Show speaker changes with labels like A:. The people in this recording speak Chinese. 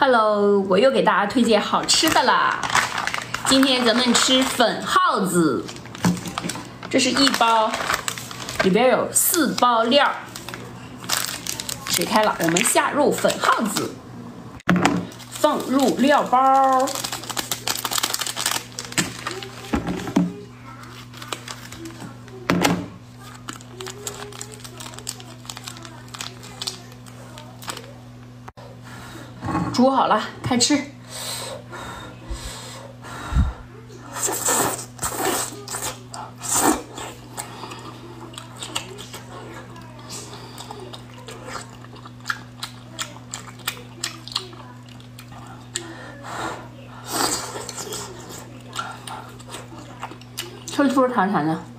A: Hello， 我又给大家推荐好吃的啦。今天咱们吃粉耗子，这是一包，里边有4包料。水开了，我们下入粉耗子，放入料包。 煮好了，开吃。脆脆弹弹的。